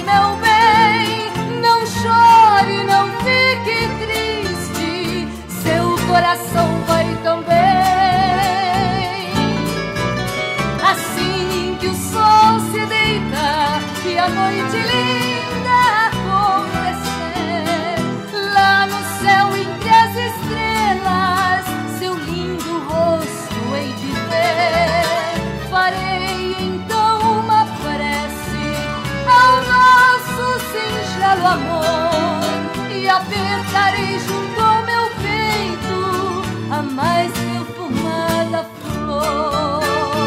meu bem, não chore, não fique triste, seu coração vai também. Assim que o sol se deita e a noite linda acontecer, lá no céu entre as estrelas, seu lindo rosto hei de ver. Farei então uma prece ao nosso singelo amor e apertarei junto ao meu peito a mais perfumada flor.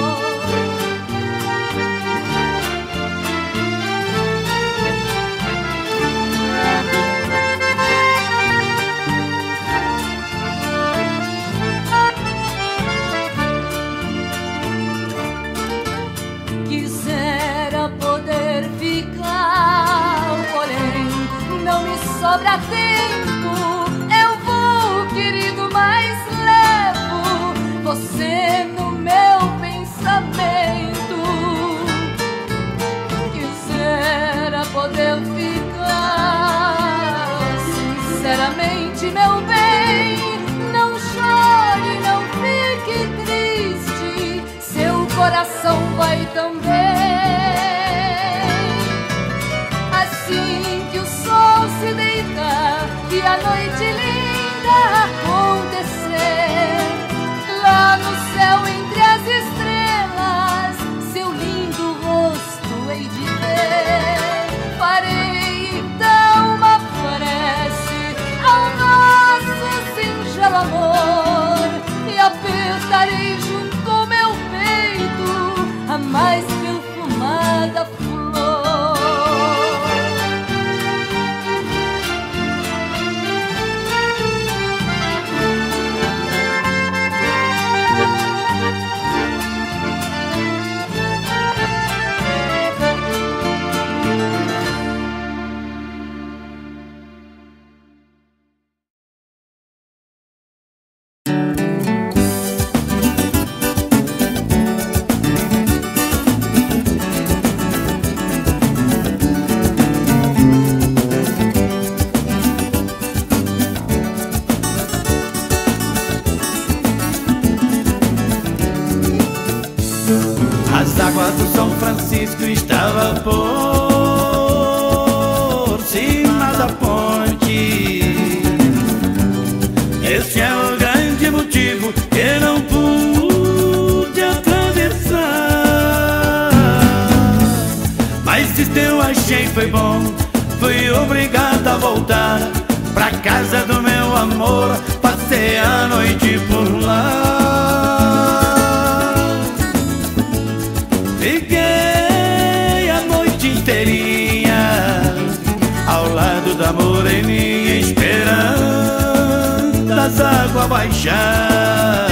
Quisera poder ficar, porém não me sobra tempo. Eu vou, querido, mas levo você no meu pensamento. Quisera poder ficar, sinceramente, meu bem, não chore, não fique triste, seu coração vai também. Assim que o sol se deita e a noite linda acontecer, lá no céu entre as estrelas, seu lindo rosto hei de ver. Farei então uma prece ao nosso singelo amor e apertarei junto ao meu peito a mais perfumada flor. As águas do São Francisco estavam por cima da ponte. Esse é o grande motivo que não pude atravessar. Mas isso eu achei foi bom, fui obrigado a voltar pra casa do meu amor. Passei a noite por lá. Fiquei a noite inteirinha ao lado da moreninha, esperando as águas baixar.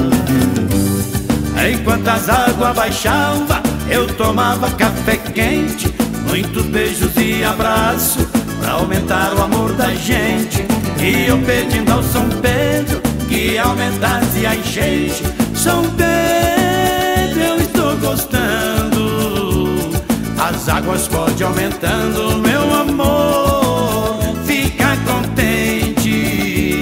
Enquanto as águas baixavam, eu tomava café quente, muitos beijos e abraços pra aumentar o amor da gente. E eu pedindo ao São Pedro que aumentasse a enchente. São Pedro, eu estou gostando, as águas podem aumentando, meu amor, fica contente.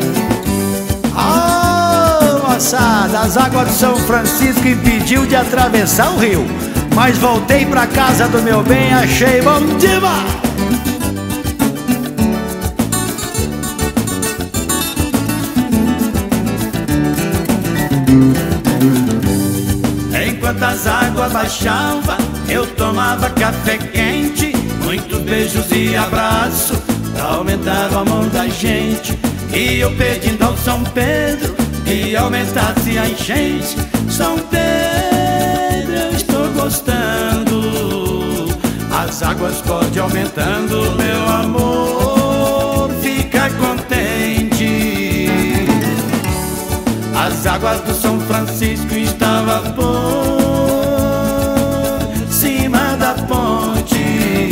Oh, moçada, as águas do São Francisco impediu de atravessar o rio, mas voltei pra casa do meu bem, achei bom demais. Enquanto as águas baixavam, eu tomava café quente, muitos beijos e abraços pra aumentar o amor da gente. E eu pedindo ao São Pedro que aumentasse a enchente. São Pedro, eu estou gostando, as águas podem aumentando, meu amor, fica contente. As águas do São Francisco estavam por cima da ponte.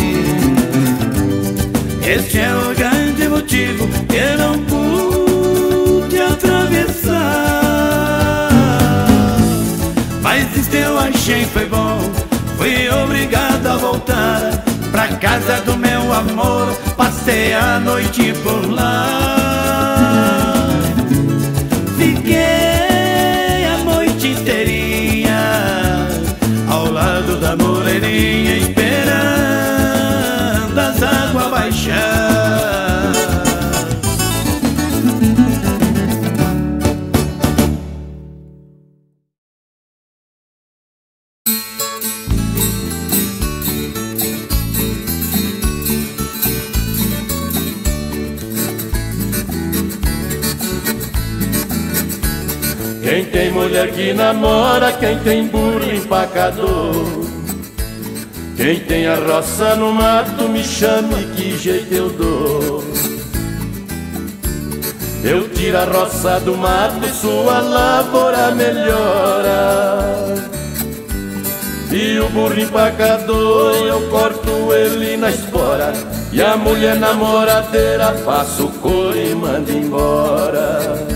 Este é o grande motivo que eu não pude atravessar. Mas isto eu achei foi bom, fui obrigado a voltar pra casa do meu amor, passei a noite por lá. Fiquei a noite inteirinha ao lado da moreirinha, esperando as águas baixar. Quem tem mulher que namora, quem tem burro empacador, quem tem a roça no mato, me chame que jeito eu dou. Eu tiro a roça do mato, sua lavoura melhora. E o burro empacador, eu corto ele na espora, e a mulher namoradeira passa o couro e manda embora.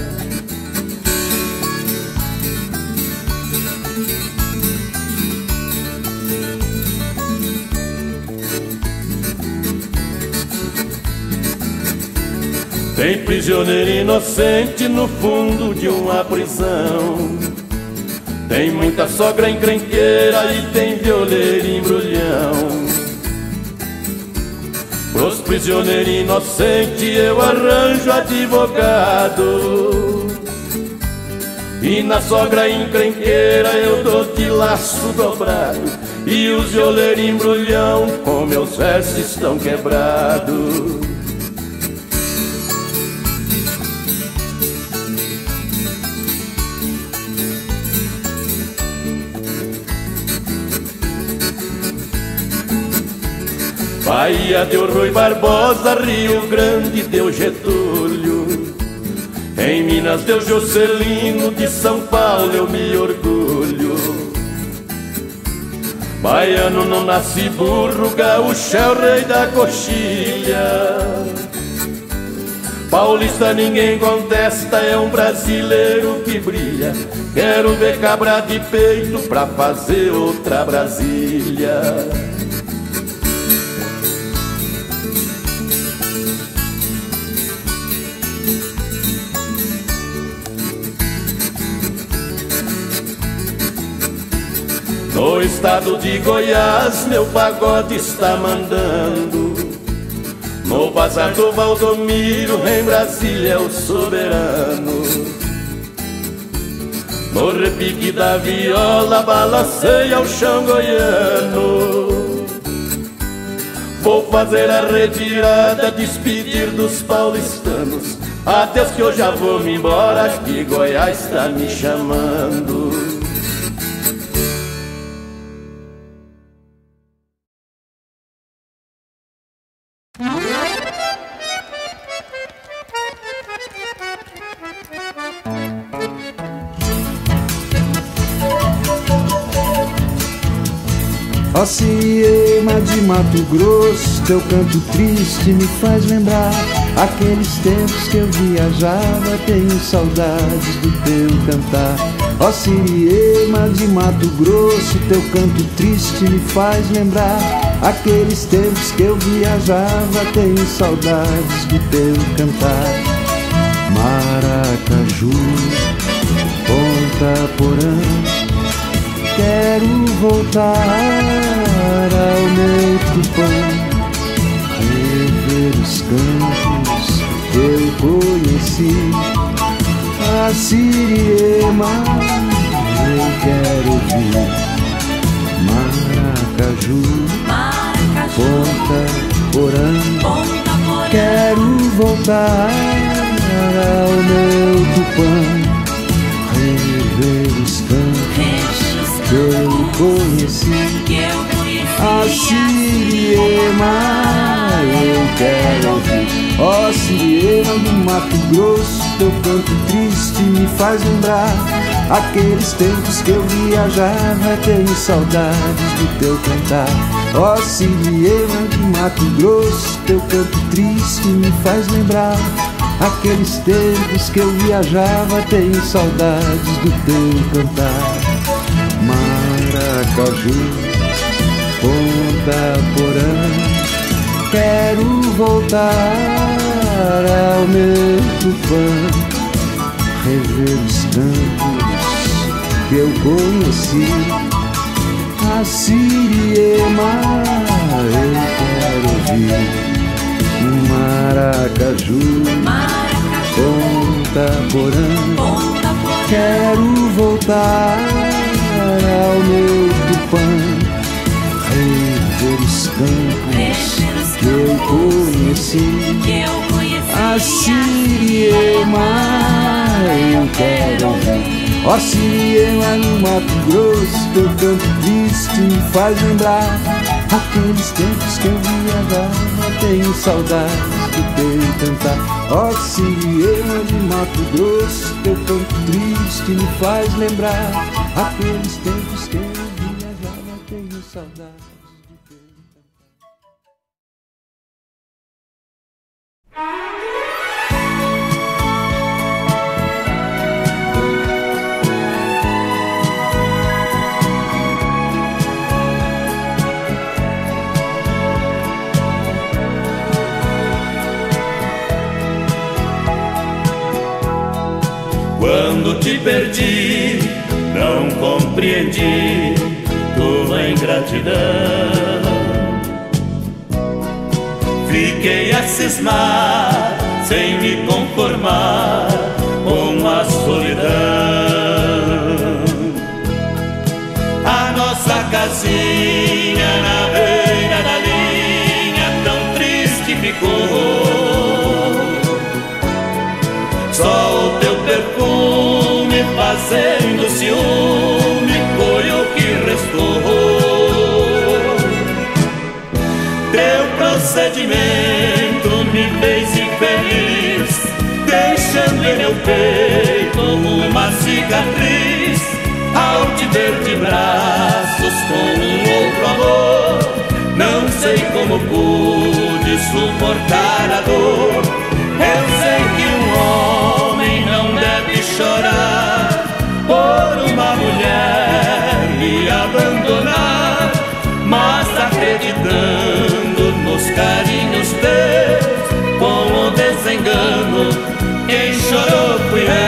Tem prisioneiro inocente no fundo de uma prisão, tem muita sogra encrenqueira e tem violeiro embrulhão. Pros prisioneiros inocentes eu arranjo advogado, e na sogra encrenqueira eu dou de laço dobrado, e os violeiros embrulhão com meus versos estão quebrados. Bahia deu Rui Barbosa, Rio Grande deu Getúlio, em Minas deu Juscelino, de São Paulo eu me orgulho. Baiano não nasce burro, gaúcho é o rei da coxilha. Paulista ninguém contesta, é um brasileiro que brilha. Quero ver cabra de peito pra fazer outra Brasília. No estado de Goiás meu pagode está mandando, no bazar do Valdomiro em Brasília é o soberano. No repique da viola balanceia o chão goiano. Vou fazer a retirada, despedir dos paulistanos. Adeus que eu já vou me embora, que Goiás está me chamando. Ó Siriema de Mato Grosso, teu canto triste me faz lembrar aqueles tempos que eu viajava, tenho saudades do teu cantar. Ó Siriema de Mato Grosso, teu canto triste me faz lembrar aqueles tempos que eu viajava, tenho saudades do teu cantar. Maracaju, Ponta Porã, quero voltar ao meu Tupã, rever os campos que eu conheci. A Siriema eu quero ouvir. Maracaju, Ponta Porã, quero voltar ao meu Tupã, rever os campos que eu conheci. A Siriema eu quero ouvir. Ó Siriema do Mato Grosso, teu canto triste me faz lembrar aqueles tempos que eu viajava, tenho saudades do teu cantar. Ó Siriema do Mato Grosso, teu canto triste me faz lembrar aqueles tempos que eu viajava, tenho saudades do teu cantar. Maracaju, Ponta Porã, Quero voltar ao meu Tupã, rever os campos que eu conheci. A Siriema eu quero ouvir, Maracaju, Ponta Porã. Quero voltar ao meu Tupã, rever os campos que eu conheci. A Siriema eu quero ouvir. Ó Siriema no Mato Grosso, teu canto triste me faz lembrar aqueles tempos que eu viajava. Tenho saudades do teu cantar. Ó Siriema de Mato Grosso, teu canto triste me faz lembrar aqueles tempos que eu viajava. Tenho saudades do teu Quando te perdi, não compreendi tua ingratidão. Fiquei a cismar, sem me conformar com a solidão. A nossa casinha na beira da linha tão triste ficou. Só o teu perfume fazendo ciúme foi o que restou. Teu procedimento me fez infeliz, deixando em meu peito uma cicatriz. Ao te ver de braços com um outro amor, não sei como pude suportar a dor. Eu sei que um homem não deve chorar por uma mulher me abandonar, mas acreditando nos carinhos teus, com o desengano, quem chorou fui eu.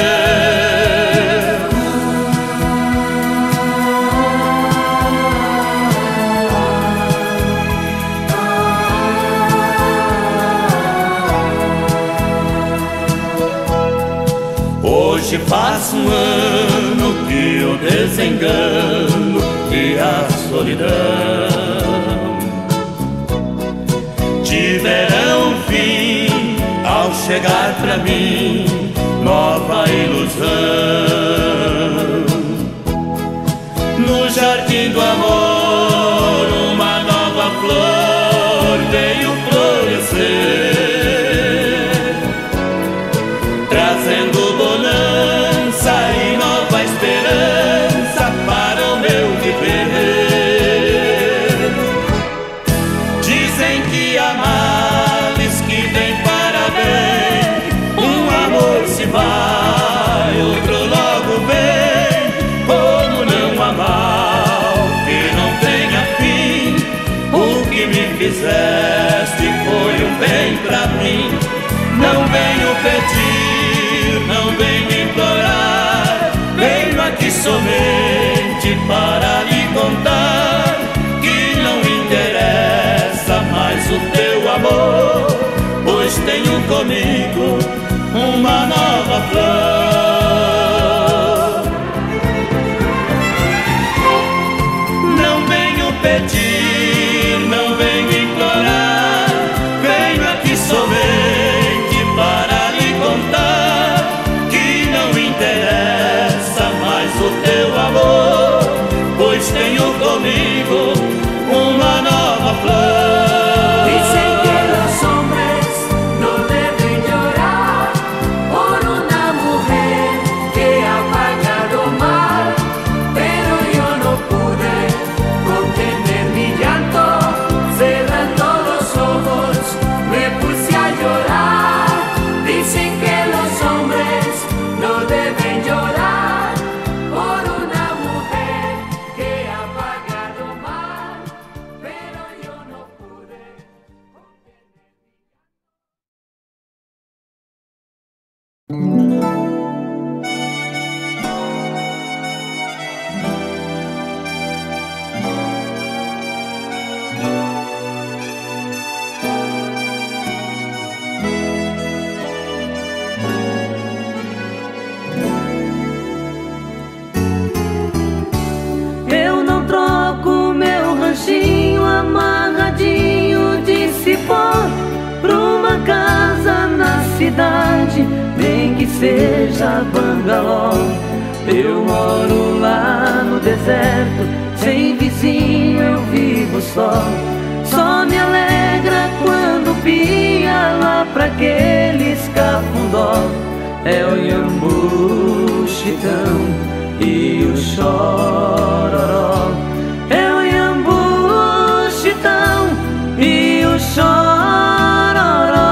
Hoje faz um ano que o desengano e a solidão tiveram fim ao chegar pra mim nova ilusão. No jardim do amor uma nova flor veio florescer, trazendo bonança e nova esperança para o meu viver. Dizem que há males que vem para bem, um amor se vai, outro logo vem. Como não há mal que não tenha fim, o que me fizeste foi um bem pra mim. Não venho pedir, não venho implorar, venho aqui somente para lhe contar que não interessa mais o teu amor, pois tenho comigo uma nova flor. Não venho pedir, não venho implorar, venho aqui somente para lhe contar que não interessa mais o teu amor, pois tenho comigo uma nova flor. Dicen que los hombres no deben llorar por una Eu não troco meu ranchinho amarradinho de cipó pra uma casa na cidade, nem que seja bangalô. Eu moro lá no deserto, sem vizinho eu vivo só. Só me alegra quando pia lá pra aqueles cafundó. É o iambu, chitão e o chororó. É o iambu, chitão e o chororó.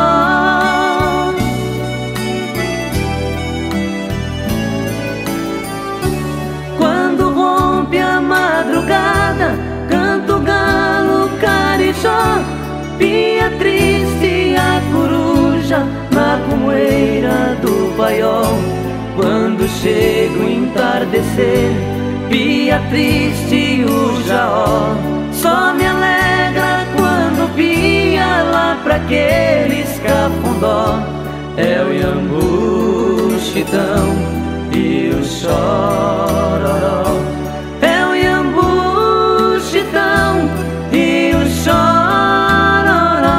Quando rompe a madrugada, canto galo, carijó, pia triste a coruja na comoeira do paiol. Quando chega o entardecer, pia triste o jaó. Só me alegra quando pia lá pra aqueles cafundó. É o iambu, chitão e o chororó. É o iambu, chitão e o chororó.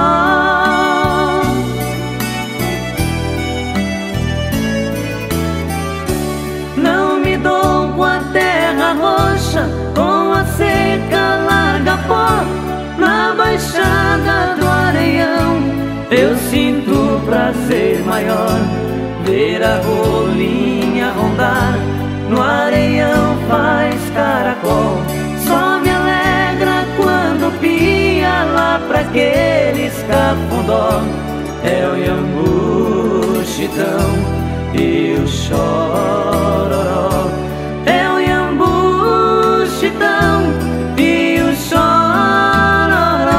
Não me dou com a terra roxa, com a seca larga pó. Na baixada do Areião eu sinto prazer maior, ver a rolinha rondar no areião faz caracol. Só me alegra quando pia lá pra aqueles cafundó. É o iambu, chitão e o chororó. É o iambu, chitão e o chororó.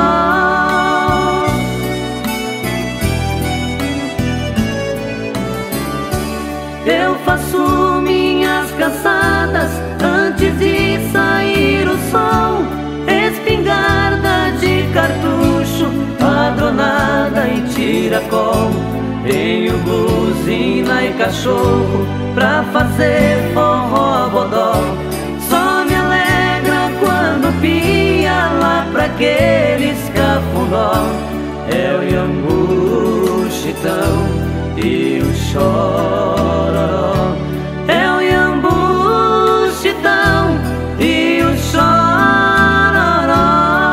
Eu faço minhas caçadas antes de sair o sol. Espingarda de cartucho, padronada e tiracol. Tenho buzina e cachorro pra fazer forró bodó. Só me alegra quando pia lá pra aqueles cafundó. É o iambu, chitão e o chororó. É o iambu, chitão e o chororó.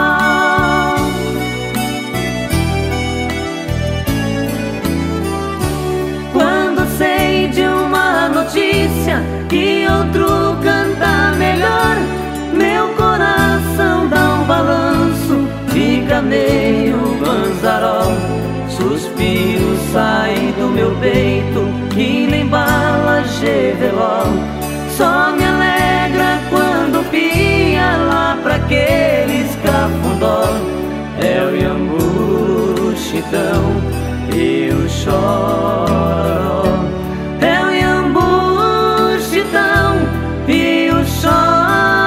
Quando sei de uma notícia que outro canta melhor, meu coração dá um balanço, fica meio banzarol. Suspiro sai do meu peito que nem bala geveló. Só me alegra quando pia lá pra aqueles cafundó. É o iambu, chitão e o chororó. É o iambu, chitão e o chororó.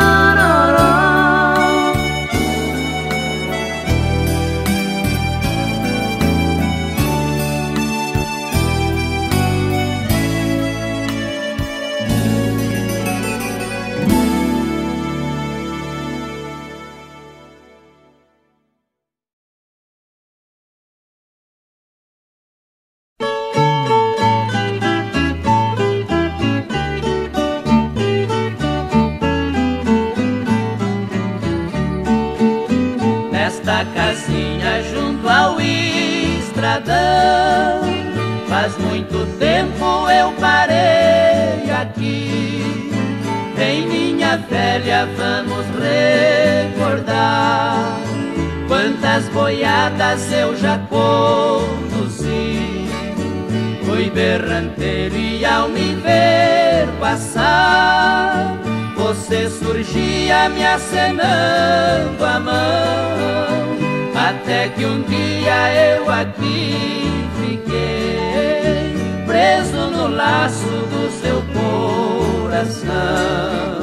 Nesta casinha junto ao estradão, faz muito tempo eu parei aqui. Em minha velha vamos recordar quantas boiadas eu já conduzi. Fui berranteiro e ao me ver passar, você surgia me acenando a mão, até que um dia eu aqui fiquei preso no laço do seu coração.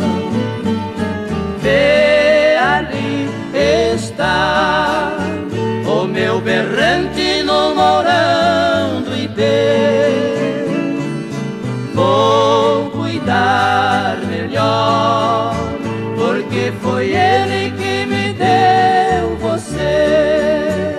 Vê, ali está o meu berrante no mourão do Ipê. Vou cuidar melhor, porque foi ele que me deu você.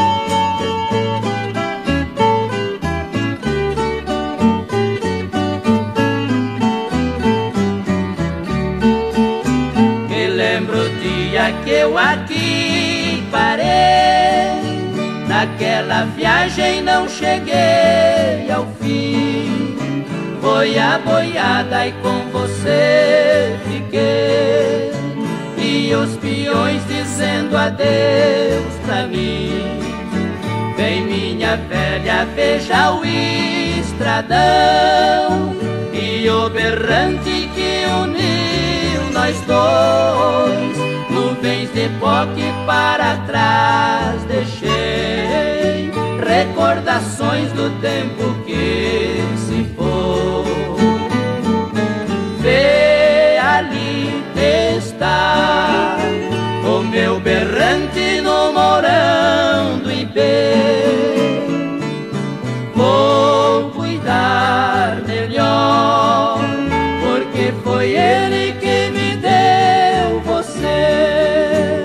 Me lembro o dia que eu aqui parei, naquela viagem não cheguei ao fim. Foi a boiada e com você fiquei, e os peões dizendo adeus pra mim. Vem minha velha, veja o estradão e o berrante que uniu nós dois. Nuvens de pó que para trás deixei, recordações do tempo que se foi. Vê, ali está o meu berrante no mourão do Ipê. Vou cuidar melhor, porque foi ele que me deu você.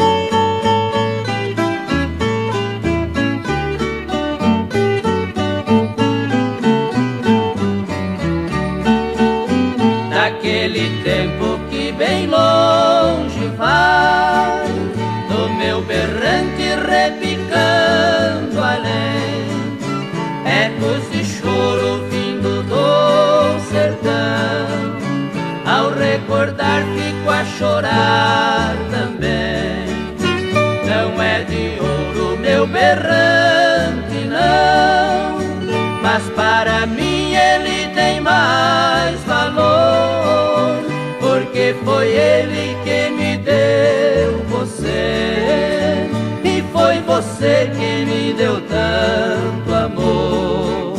Naquele tempo que bem longe vai, do meu berrante repicando além, ecos de choro vindo do sertão. Ao recordar fico a chorar também. Não é de ouro meu berrante, não, mas para mim ele tem mais valor, porque foi ele que me deu você, e foi você que me deu tanto amor.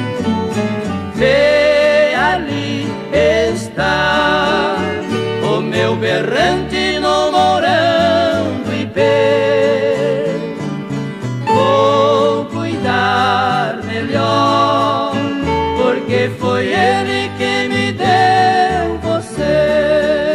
Vê, ali está o meu berrante no mourão do Ipê. Vou cuidar melhor, porque foi ele que me deu você.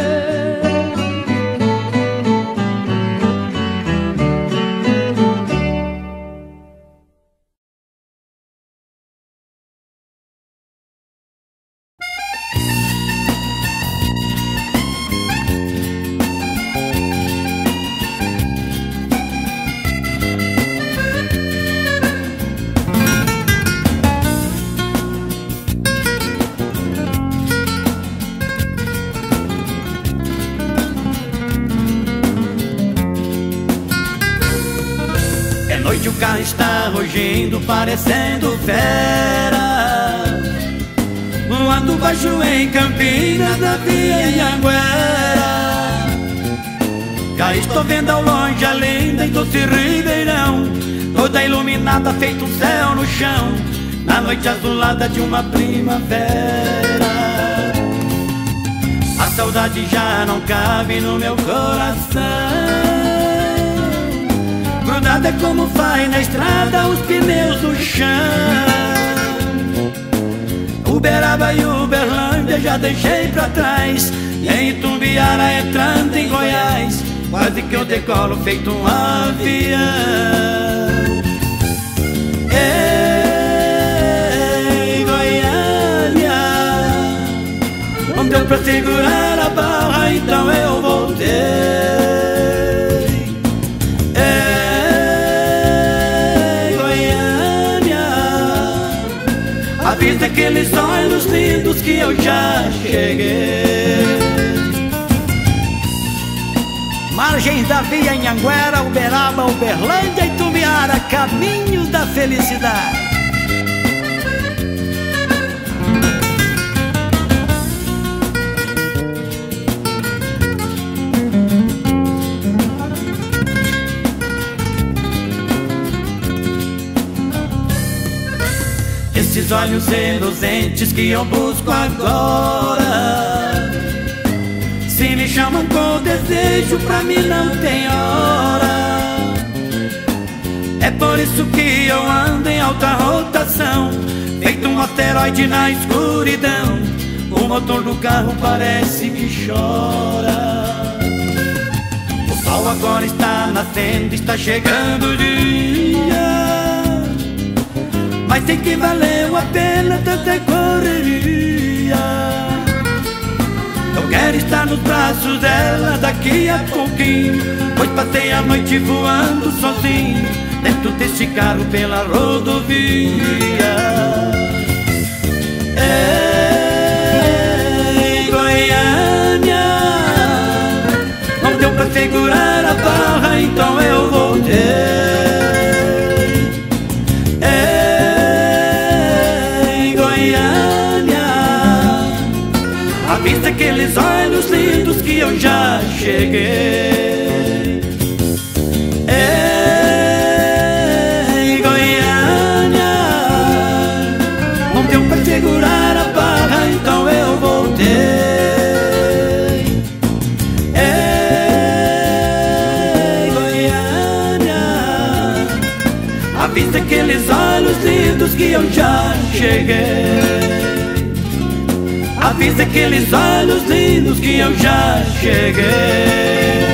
noite o carro está rugindo, parecendo fera, voando baixo em Campinas, da Via Anhanguera. Cá estou vendo ao longe a linda e doce Ribeirão, toda iluminada, feito um céu no chão, na noite azulada de uma primavera. A saudade já não cabe no meu coração, grudada como faz na estrada os pneus no chão. Uberaba e Uberlândia já deixei pra trás, e em Itumbiara entrando em Goiás, quase que eu decolo feito um avião. Ei, Goiânia, não deu pra segurar a barra, então eu voltei. Avisa aqueles olhos lindos que eu já cheguei. Margens da Via Anhanguera, Uberaba, Uberlândia e Itumbiara, caminhos da felicidade. Esses aqueles olhos reluzentes que eu busco agora. Se me chamam com desejo, pra mim não tem hora. É por isso que eu ando em alta rotação, feito um asteroide na escuridão. O motor do carro parece que chora. O sol agora está nascendo, está chegando o dia, mas sei que valeu a pena tanta correria. Eu quero estar nos braços dela daqui a pouquinho, pois passei a noite voando sozinho dentro deste carro pela rodovia. Ei, Goiânia, não deu pra segurar a barra, então eu voltei. Ei, Goiânia, avista aqueles olhos lindos que eu já cheguei. Ei, Goiânia, não deu pra segurar a barra, então eu voltei. Ei, Goiânia, avista aqueles olhos lindos que eu já cheguei. Avisa aqueles olhos lindos que eu já cheguei.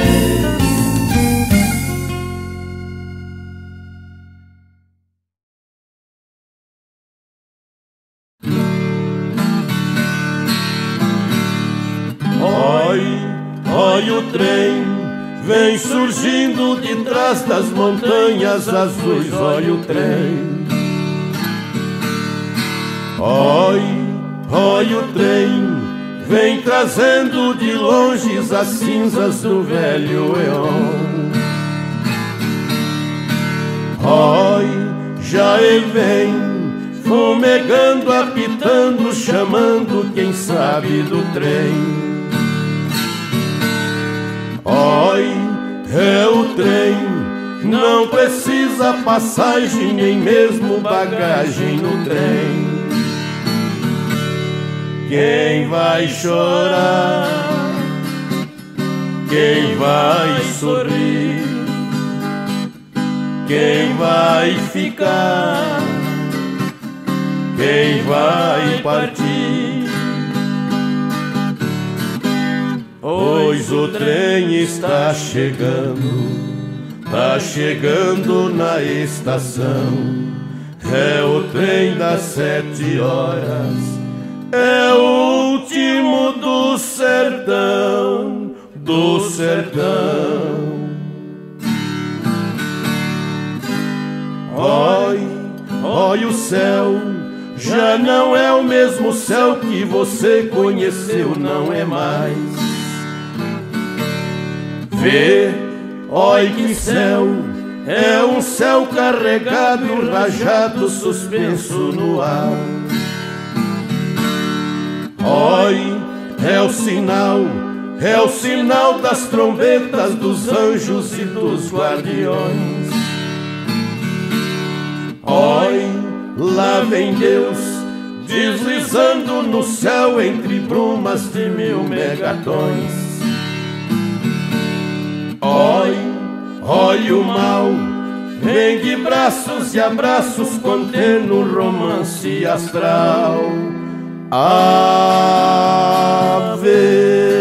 Oi, o trem vem surgindo de trás das montanhas azuis. Olha o trem. Oi, o trem vem trazendo de longe as cinzas do velho Eon. Oi, já ele vem fumegando, apitando, chamando quem sabe do trem. Oi, é o trem, não precisa passagem, nem mesmo bagagem no trem. Quem vai chorar? Quem vai sorrir? Quem vai ficar? Quem vai partir? Pois o trem está chegando na estação. É o trem das 7 horas, é o último do sertão, do sertão. Oi, o céu já não é o mesmo céu que você conheceu, não é mais. Vê, oi, que céu, é um céu carregado, rajado, suspenso no ar. Oi, é o sinal das trombetas dos anjos e dos guardiões. Oi, lá vem Deus deslizando no céu entre brumas de 1000 megatons. Oi, o mal vem de braços e abraços contendo um romance astral. Ave.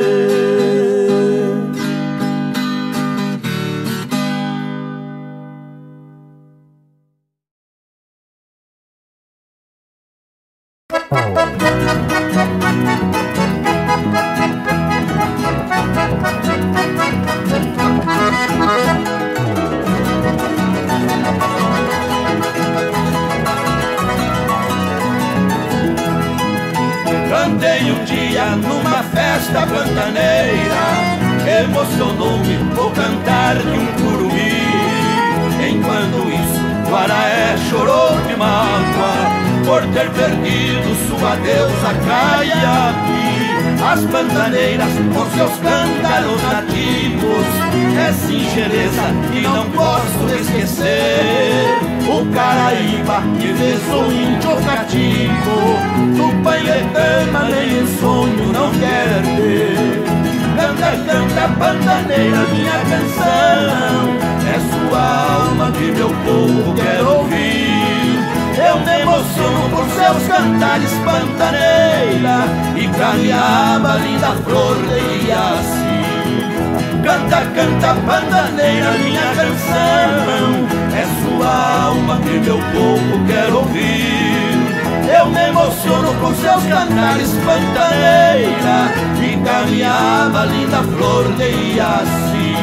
Cantei um dia numa festa pantaneira, emocionou-me o cantar de um curumim. Enquanto isso, Guaraé chorou de mágoa por ter perdido sua deusa Caiapi. as pantaneiras com seus cântaros nativos. É singeleza que não posso esquecer, o Caraíba que fez o índio cativo, Tupaietama nem em sonho não quer ver. Canta, canta, pantaneira, minha canção, é sua alma que meu povo quer ouvir. Eu me emociono por seus cantares, pantaneira, e caminhava linda flor de Iaci. Canta, canta, pantaneira, minha canção, é sua alma que meu povo quer ouvir. Eu me emociono com seus cantares, pantaneira, e caminhava linda flor de Iaci.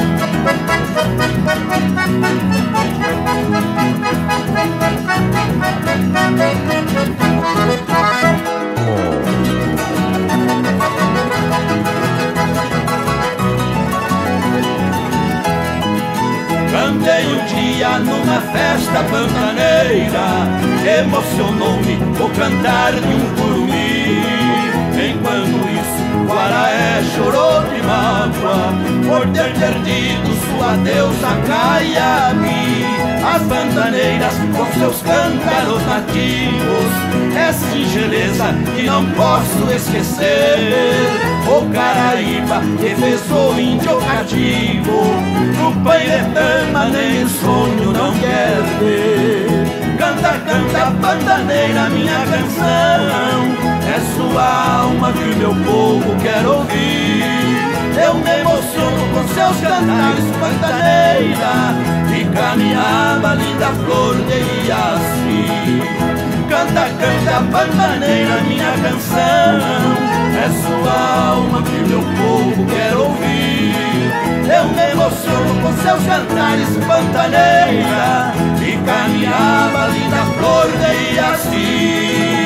Cantei um dia numa festa pantaneira, emocionou-me o cantar de um curumim. Enquanto isso, Guaraé chorou de mágoa por ter perdido sua deusa Caiabi. As pantaneiras com seus cântaros nativos, é singeleza que não posso esquecer, o Caraíba que fez o índio cativo, Tupaietama nem em sonho não quer ver. Canta, canta, pantaneira, minha canção, é sua alma que meu povo quer ouvir. Eu me emociono com seus cantares, pantaneira, e caminhava linda flor de Iaci. Canta, canta, pantaneira, minha canção, é sua alma que meu povo quer ouvir. Eu me emociono com seus cantares, pantaneira, e caminhava linda flor de Iaci.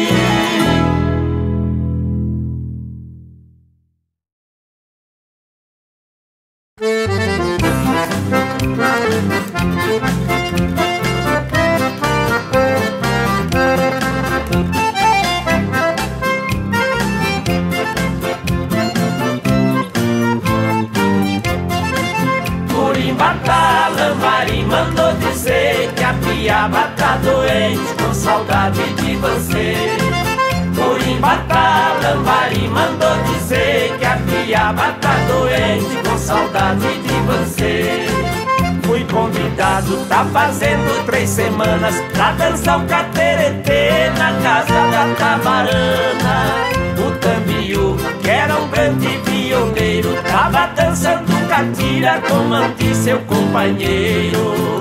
Mandou dizer que a piaba tá doente com saudade de você. Curimbata, Lambari mandou dizer que a piaba tá doente com saudade de você. Fui convidado, tá fazendo 3 semanas, pra dançar o cateretê na casa da Tabarana. O Tambiú, que era um grande violeiro, tava dançando catira com Manti, seu companheiro.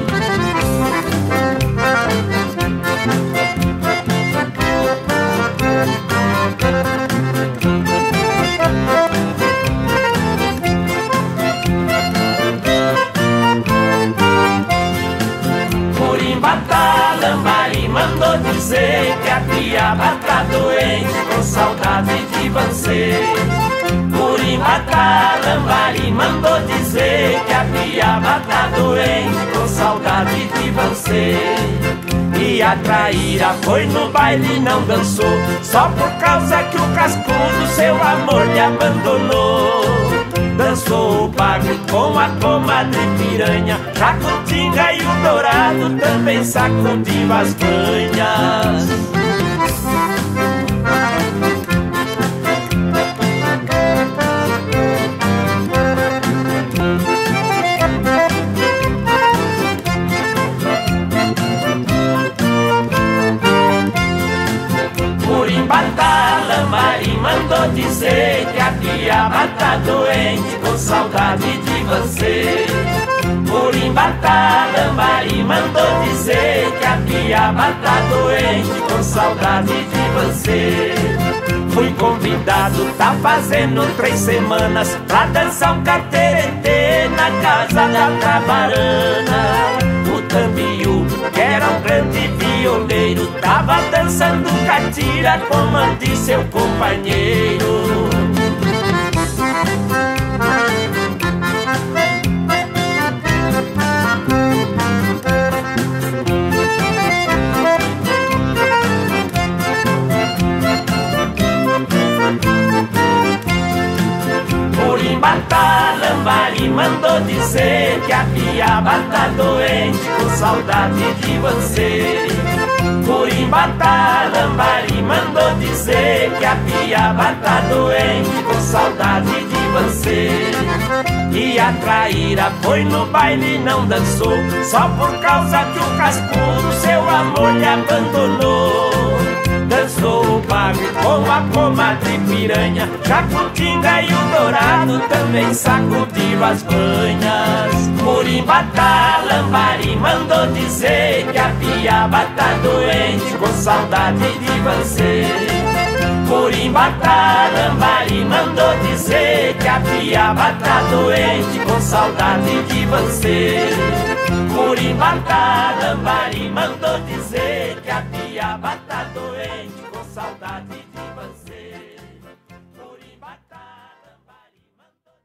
Curimbata, Lambari mandou dizer que a piaba tá doente com saudade de você. Curimbata, Lambari mandou dizer que a piaba tá doente com saudade de você. E a traíra foi no baile e não dançou, só por causa que o cascudo seu amor lhe abandonou. Dançou o bagre com a comadre piranha, Jacutinga e o dourado também sacudiu as canhas. Curimbata, Lambari mandou dizer que a piaba tá doente com saudade de você. Curimbata, Lambari mandou dizer que a piaba tá doente com saudade de você. Fui convidado, tá fazendo 3 semanas, pra dançar o cateretê na casa da Tabarana. O Tambiú, que era um grande violeiro, tava dançando catira com Manti, seu companheiro. mandou dizer que a piaba tá doente com saudade de você. Corimba tá, Lambari mandou dizer que a piaba tá doente com saudade de você. E a traíra foi no baile e não dançou, só por causa que o cascudo seu amor lhe abandonou. Dançou o bagre com a comadre piranha, Jacutinga e o Dourado também sacudiram as banhas. Corimbatá, Lambari mandou dizer que a piaba tá doente com saudade de você. Corimbatá, Lambari mandou dizer que a piaba tá doente com saudade de você. Corimbatá, Lambari mandou dizer que a piaba tá doente com saudade de você. Corimbatá, Lambari mandou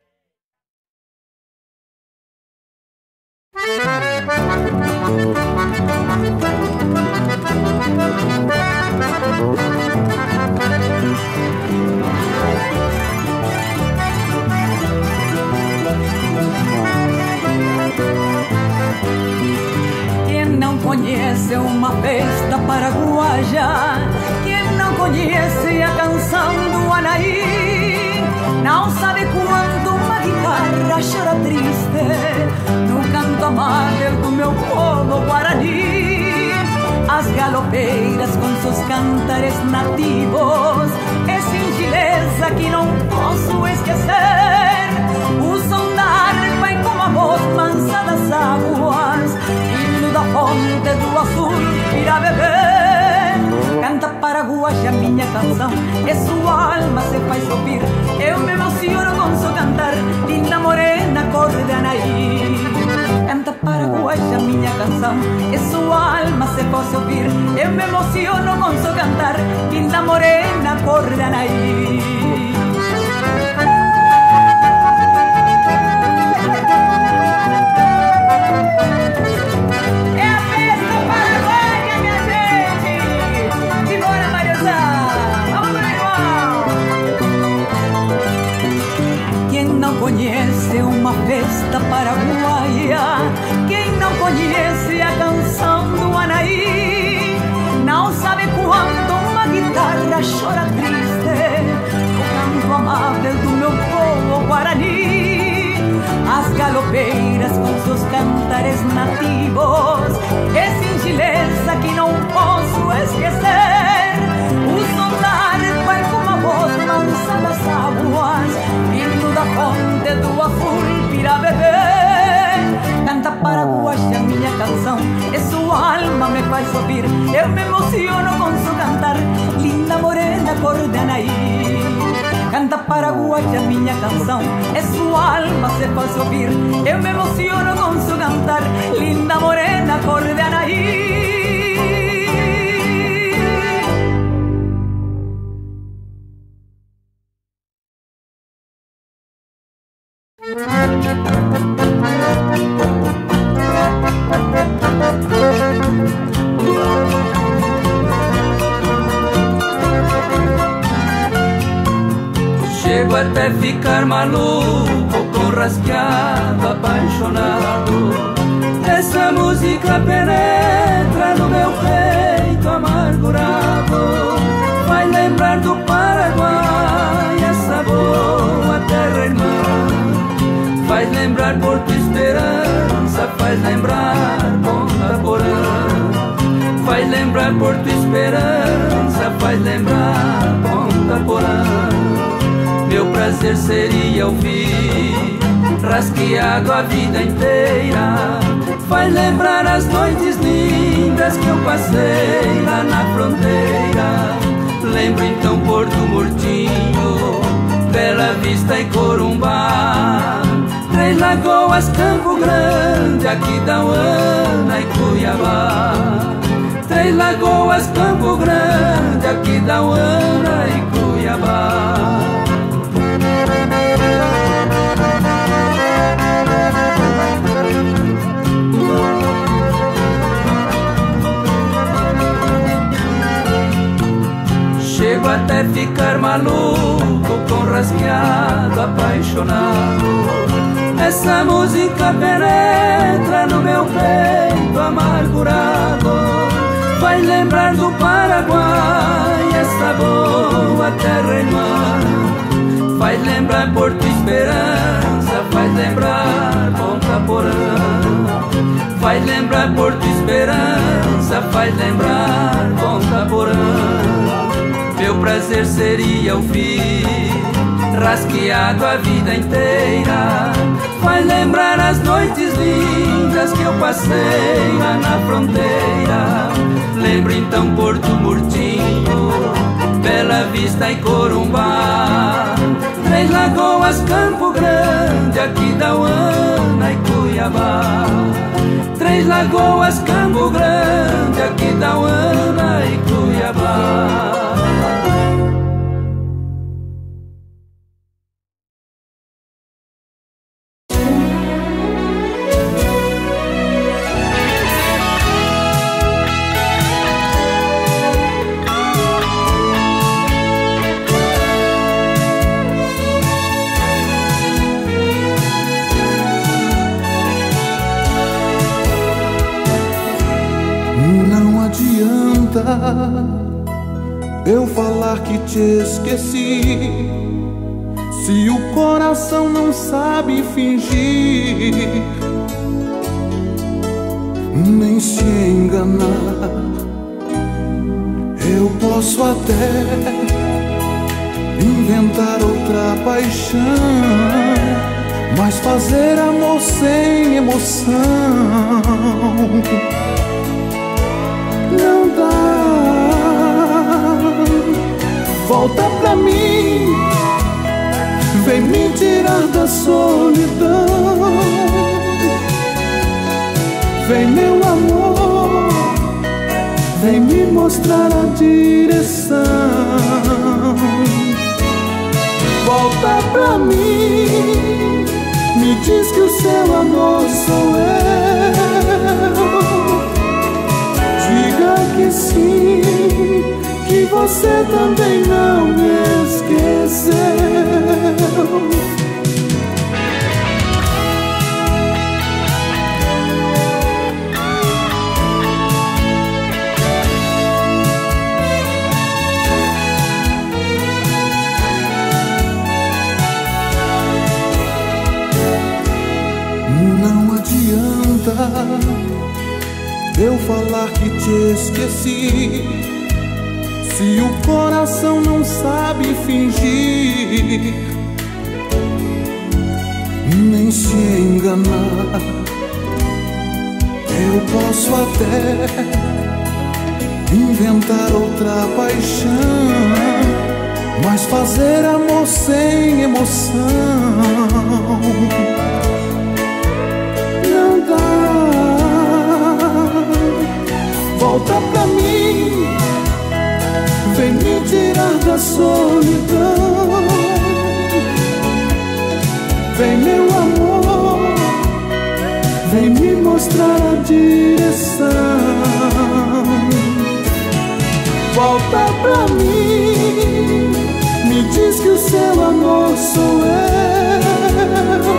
Quem não conhece uma festa paraguaia, quem não conhece a canção do Anaí, não sabe quando uma guitarra chora triste no canto amável do meu povo guarani. As galopeiras com seus cantares nativos, é singeleza que não posso esquecer. O som da harpa é como a voz mansa das águas, hino da fonte do azul irá beber. Canta paraguaia minha canção, e sua alma se faz ouvir. Eu me emociono com seu cantar, linda morena cor de Anaí. Canta paraguaia minha canção, e sua alma se faz ouvir. Eu me emociono com seu cantar, linda morena cor de Anaí. Conhece uma festa paraguaia, quem não conhece a canção do Anaí, não sabe quando uma guitarra chora triste no canto amável do meu povo guarani. As galopeiras com seus cantares nativos, é singeleza que não posso esquecer. O som da harpa é como a voz mansa das águas, vindo da fonte do azul pirá beber. Canta paraguaia minha canção, e sua alma me faz ouvir. Eu me emociono com seu cantar, linda morena cor de Anaí. Canta paraguaia minha canção, e sua alma se faz ouvir. Eu me emociono com seu cantar, linda morena cor de Anaí. Chego até ficar maluco, com rasqueado, apaixonado. Essa música penetra no meu peito amargurado, vai lembrar do Paraguai, essa boa terra irmã. Faz lembrar Porto Esperança, faz lembrar Ponta Porã. Faz lembrar Porto Esperança, faz lembrar Ponta Porã. Meu prazer seria ouvir rasqueado a vida inteira. Faz lembrar as noites lindas que eu passei lá na fronteira. Lembro então Porto Murtinho, Bela Vista e Corumbá, Três Lagoas, Campo Grande, Aquidauana e Cuiabá. Três Lagoas, Campo Grande, Aquidauana e Cuiabá. Chego até ficar maluco, com rasqueado, apaixonado. Essa música penetra no meu peito amargurado, vai lembrar do Paraguai, essa boa terra irmã. Vai lembrar Porto Esperança, vai lembrar Ponta Porã. Vai lembrar Porto Esperança, vai lembrar Ponta Porã. Meu prazer seria ouvir rasqueado a vida inteira. Vai lembrar as noites lindas que eu passei lá na fronteira. Lembro então Porto Murtinho, Bela Vista e Corumbá, Três Lagoas, Campo Grande, Aquidauana e Cuiabá. Três Lagoas, Campo Grande, Aquidauana e Cuiabá. Eu falar que te esqueci, se o coração não sabe fingir, nem se enganar. Eu posso até inventar outra paixão, mas fazer amor sem emoção não dá. Volta pra mim, vem me tirar da solidão. Vem meu amor, vem me mostrar a direção. Volta pra mim, me diz que o seu amor sou eu. Diga que sim, que você também não me esqueceu. Não adianta eu falar que te esqueci, se o coração não sabe fingir, nem se enganar. Eu posso até inventar outra paixão, mas fazer amor sem emoção não dá. Volta pra mim, vem me tirar da solidão. Vem meu amor, vem me mostrar a direção. Volta pra mim, me diz que o seu amor sou eu.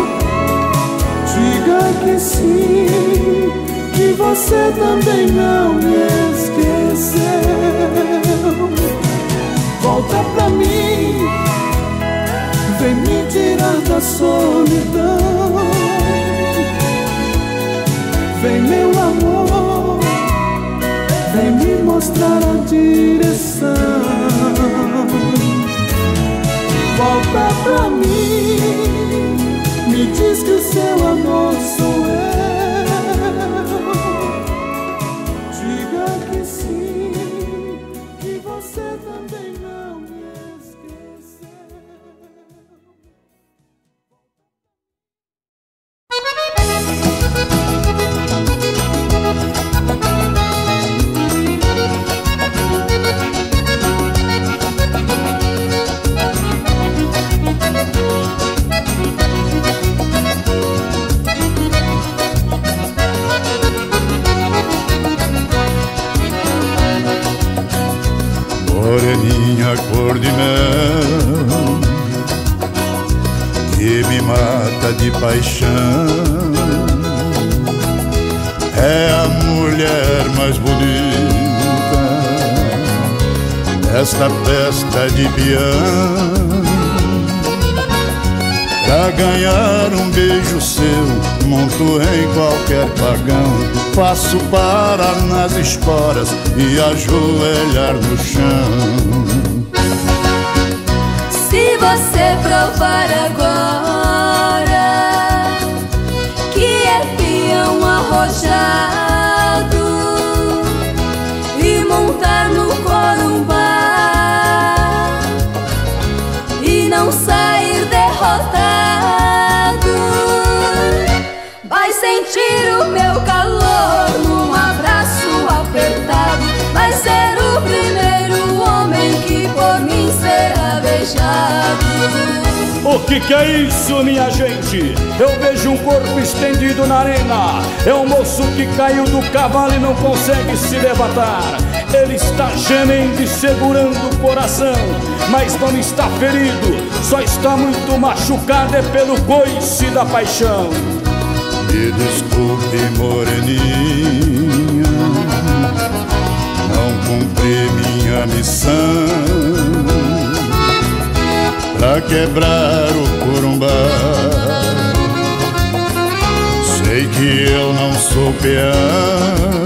Diga que sim, que você também não me esqueceu. Volta pra mim, vem me tirar da solidão. Vem meu amor, vem me mostrar a direção. Volta pra mim, me diz que o seu amor sou eu. Moreninha cor de mel, que me mata de paixão. É a mulher mais bonita desta festa de peão. Pra ganhar um beijo seu, monto em qualquer vagão. Faço parar nas esporas e ajoelhar no chão. Se você provar agora que é peão arrojado e montar no corumbá e não sair derrotado, vai sentir o meu calor num abraço apertado. Vai ser o primeiro homem que por mim será beijado. O que é isso, minha gente? Eu vejo um corpo estendido na arena. É um moço que caiu do cavalo e não consegue se levantar. Ele está gemendo e segurando o coração, mas não está ferido, só está muito machucado. É pelo coice da paixão. Me desculpe, moreninha, não cumpri minha missão. Pra quebrar o corumbá, sei que eu não sou peão.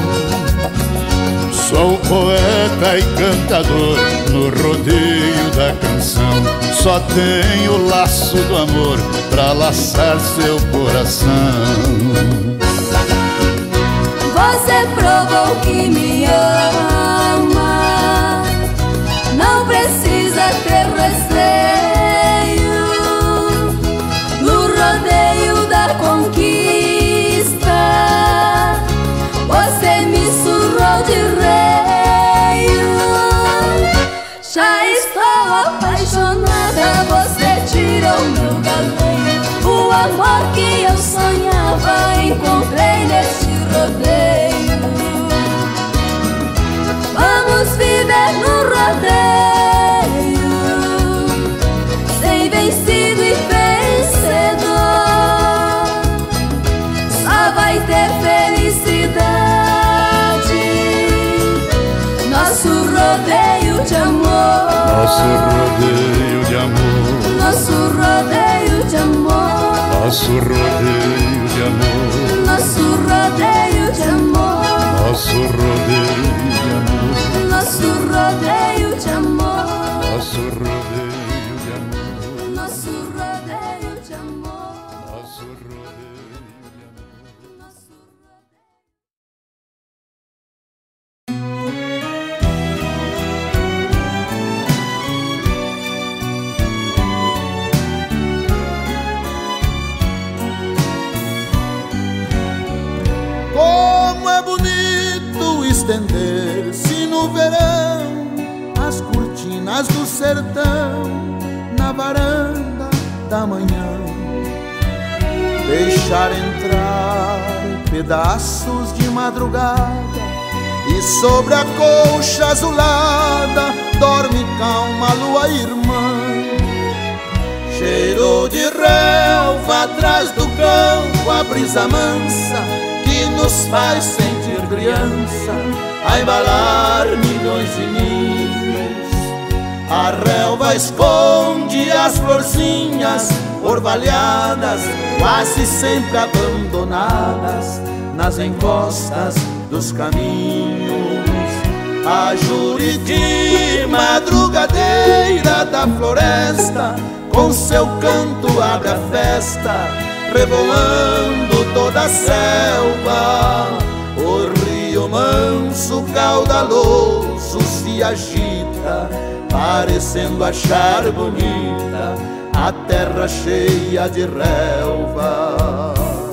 Sou poeta e cantador no rodeio da canção. Só tenho o laço do amor pra laçar seu coração. Você provou que me ama, não precisa ter receio. No rodeio da conquista, você me surrou de reio. Já estou apaixonada, você tirou meu galeio. O amor que eu sonhava encontrei neste rodeio. Vamos viver no rodeio, sem vencido e vencedor. Só vai ter felicidade, nosso rodeio de amor. Nosso rodeio de amor. Nosso rodeio de amor. Nosso rodeio de amor. Nosso rodeio de amor. Nosso rodeio de amor. Nosso rodeio de amor. Nosso rodeio de amor. Nosso rodeio de amor. Nosso rodeio de Como é bonito estender-se no verão as cortinas do sertão na varanda da manhã. Deixar entrar pedaços de madrugada e sobre a colcha azulada dorme calma a lua irmã. Cheiro de relva atrás do campo, a brisa mansa que nos faz sentir criança, a embalar milhões de ninhos. A relva esconde as florzinhas orvalhadas, quase sempre abandonadas nas encostas dos caminhos. A Juriti madrugadeira da floresta, com seu canto abre a festa, revoando toda a selva. O rio manso caudaloso se agita, parecendo achar bonita a terra cheia de relva.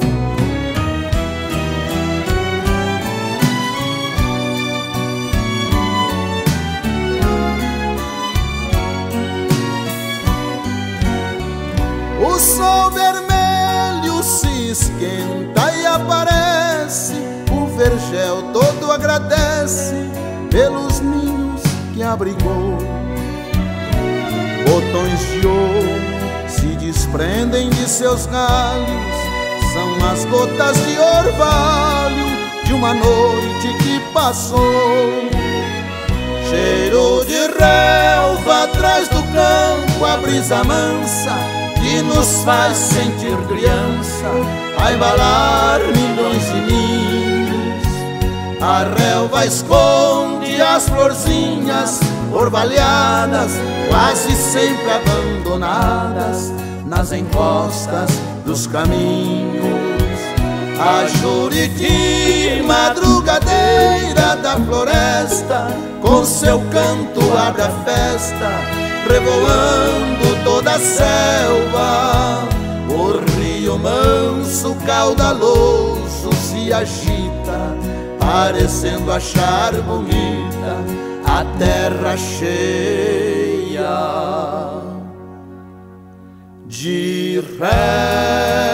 O sol vermelho se esquenta e aparece, o vergel todo agradece pelos ninhos que abrigou. Botões de ouro se desprendem de seus galhos, são as gotas de orvalho de uma noite que passou. Cheiro de relva atrás do campo, a brisa mansa que nos faz sentir criança, a embalar milhões de ninhos. A relva esconde as florzinhas orvalhadas, quase sempre abandonadas nas encostas dos caminhos. A Juriti, madrugadeira da floresta, com seu canto abre a festa, revoando toda a selva. O rio manso, caudaloso, se agita, parecendo achar bonita a terra cheia de réu.